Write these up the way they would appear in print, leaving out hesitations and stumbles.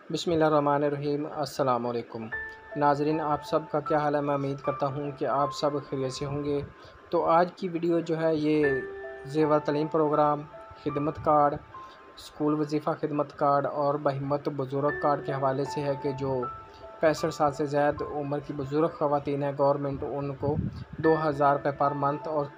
बिस्मिल्लाहिर्रहमानिर्रहीम। अस्सलाम वालेकुम नाज़रीन, आप सब का क्या हाल है। मैं उम्मीद करता हूँ कि आप सब खैरियत से होंगे। तो आज की वीडियो जो है ये ज़ेवर तलीम प्रोग्राम, खिदमत कार्ड, स्कूल वजीफ़ा खिदमत कार्ड और बहिम्मत बुज़ुर्ग कार्ड के हवाले से है कि जो 65 साल से ज़्यादा उम्र की बुज़ुर्ग ख़वातीन हैं, गवर्नमेंट उनको 2000 रुपये पर मंथ और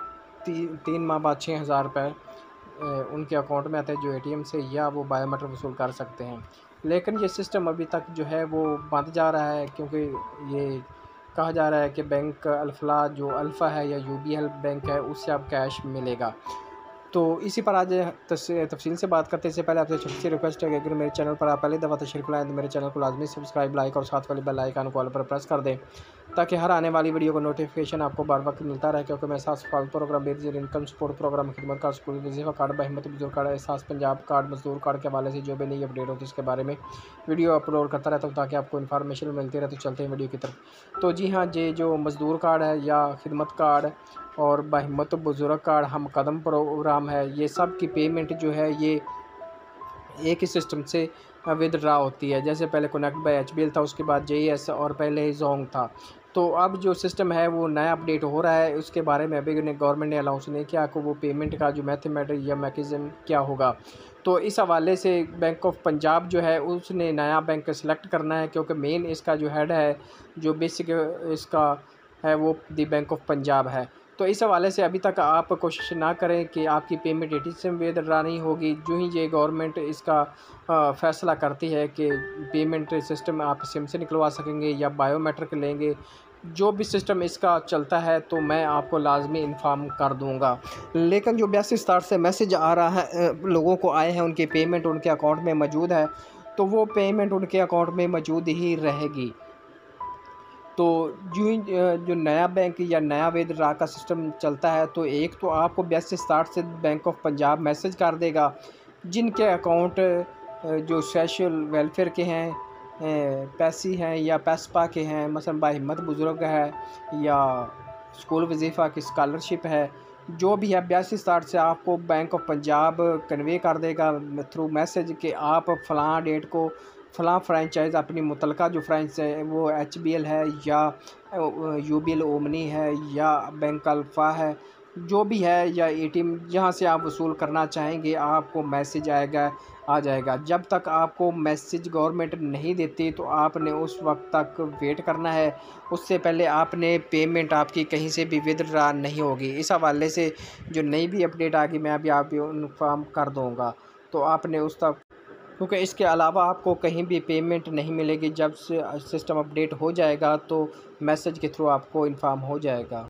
3 माह बाद 6000 रुपये उनके अकाउंट में आते हैं, जो एटीएम से या वो बायोमेट्रिक वसूल कर सकते हैं। लेकिन ये सिस्टम अभी तक जो है वो बंद जा रहा है, क्योंकि ये कहा जा रहा है कि बैंक अल्फला जो अल्फ़ा है या यूबीएल बैंक है उससे अब कैश मिलेगा। तो इसी पर आज तफसील से बात करते हैं। इससे पहले आपसे छोटी सी रिक्वेस्ट है कि अगर मेरे चैनल पर आप पहली दफ़ा तशरीफ़ लाएँ तो मेरे चैनल को लाजमी सब्सक्राइब, लाइक और साथ वाले बेल आइकन को ऑल पर प्रेस कर दें, ताकि हर आने वाली वीडियो को नोटिफिकेशन आपको बर वक्त मिलता रहे। क्योंकि मैं एहसास फालतू programme, Benazir income support programme, खिदमत कार्ड, स्कूल वजीफ़ा कार्ड, बहिम्मत बुजुर्ग कार्ड, एहसास पंजाब कार्ड, मजदूर कार्ड के हवाले से जो भी नई अपडेट होती है उसके बारे में वीडियो अपलोड करता रहता हूँ, ताकि आपको इन्फॉर्मेशन मिलती रहे। तो चलते हैं वीडियो की तरफ। तो जी हाँ, ये जो मजदूर कार्ड है या खिदमत कार्ड और बहिम्मत बुजुर्ग कार्ड हम कदम प्रोग्राम है, ये सब की पेमेंट जो है ये एक ही सिस्टम से विदड्रा होती है। जैसे पहले कनेक्ट बाय एचबीएल था, उसके बाद जेईएस और पहले ही जोंग था। तो अब जो सिस्टम है वो नया अपडेट हो रहा है, उसके बारे में अभी गवर्नमेंट ने अनाउंस नहीं किया कि वो पेमेंट का जो मैथमेटिक या मैकेनिज़्म क्या होगा। तो इस हवाले से बैंक ऑफ पंजाब जो है उसने नया बैंक सेलेक्ट करना है, क्योंकि मेन इसका जो हेड है, जो बेसिक इसका है वो दी बैंक ऑफ पंजाब है। तो इस हवाले से अभी तक आप कोशिश ना करें कि आपकी पेमेंट एटीएम से विदड्रा नहीं होगी। जो ही ये गवर्नमेंट इसका फ़ैसला करती है कि पेमेंट सिस्टम आप सिम से निकलवा सकेंगे या बायोमेट्रिक लेंगे, जो भी सिस्टम इसका चलता है तो मैं आपको लाजमी इन्फॉर्म कर दूंगा। लेकिन जो 82 से मैसेज आ रहा है, लोगों को आए हैं, उनकी पेमेंट उनके अकाउंट में मौजूद है, तो वो पेमेंट उनके अकाउंट में मौजूद ही रहेगी। तो जो नया बैंक या नया विदड्रा का सिस्टम चलता है, तो एक तो आपको 82 से बैंक ऑफ पंजाब मैसेज कर देगा, जिनके अकाउंट जो सोशल वेलफेयर के हैं, पैसी हैं या पैसपा के हैं, मसलन बाहिम्मत बुजुर्ग है या स्कूल वजीफ़ा की स्कॉलरशिप है, जो भी है 82 से आपको बैंक ऑफ पंजाब कन्वे कर देगा थ्रू मैसेज कि आप फ़लाँ डेट को फ़लाँ फ्रेंचाइज़ अपनी मुतलका जो फ्रेंच है वो एचबीएल है या यूबीएल ओमनी है या बैंक अल्फ़ा है, जो भी है, या एटीएम जहाँ से आप वसूल करना चाहेंगे, आपको मैसेज आ जाएगा। जब तक आपको मैसेज गवर्नमेंट नहीं देती तो आपने उस वक्त तक वेट करना है। उससे पहले आपने पेमेंट आपकी कहीं से भी विदड्रा नहीं होगी। इस हवाले से जो नई भी अपडेट आ गई मैं अभी आप इन्फॉर्म कर दूँगा, तो आपने उस तक, क्योंकि इसके अलावा आपको कहीं भी पेमेंट नहीं मिलेगी। जब से सिस्टम अपडेट हो जाएगा तो मैसेज के थ्रू आपको इन्फॉर्म हो जाएगा।